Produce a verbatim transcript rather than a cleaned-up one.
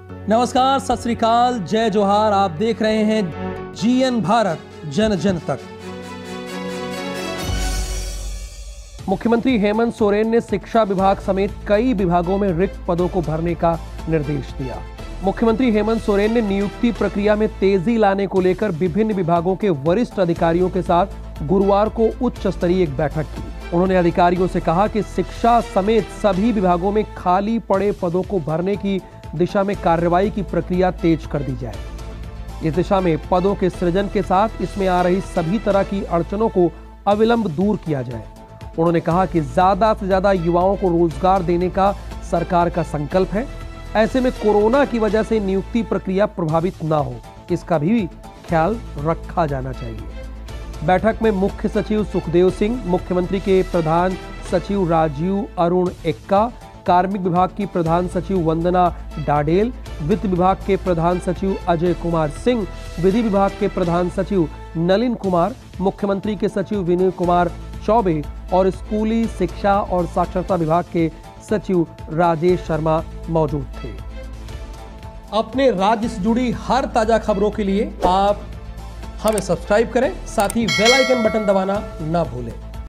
नमस्कार, सत श्री अकाल, जय जोहार। आप देख रहे हैं जीएन भारत, जन जन तक। मुख्यमंत्री हेमंत सोरेन ने शिक्षा विभाग समेत कई विभागों में रिक्त पदों को भरने का निर्देश दिया। मुख्यमंत्री हेमंत सोरेन ने नियुक्ति प्रक्रिया में तेजी लाने को लेकर विभिन्न विभागों के वरिष्ठ अधिकारियों के साथ गुरुवार को उच्च स्तरीय एक बैठक की। उन्होंने अधिकारियों से कहा कि शिक्षा समेत सभी विभागों में खाली पड़े पदों को भरने की दिशा में कार्रवाई की प्रक्रिया तेज कर दी जाए। इस दिशा में पदों के सृजन के साथ इसमें आ रही सभी तरह की अड़चनों को अविलंब दूर किया जाए। उन्होंने कहा कि ज्यादा से ज्यादा युवाओं को रोजगार देने का सरकार का संकल्प है। ऐसे में कोरोना की वजह से नियुक्ति प्रक्रिया प्रभावित ना हो, इसका भी ख्याल रखा जाना चाहिए। बैठक में मुख्य सचिव सुखदेव सिंह, मुख्यमंत्री के प्रधान सचिव राजीव अरुण एक्का, कार्मिक विभाग की प्रधान सचिव वंदना डाडेल, वित्त विभाग के प्रधान सचिव अजय कुमार सिंह, विधि विभाग के प्रधान सचिव नलिन कुमार, मुख्यमंत्री के सचिव विनय कुमार चौबे और स्कूली शिक्षा और साक्षरता विभाग के सचिव राजेश शर्मा मौजूद थे। अपने राज्य से जुड़ी हर ताजा खबरों के लिए आप हमें सब्सक्राइब करें, साथ ही बेल आइकन बटन दबाना ना भूलें।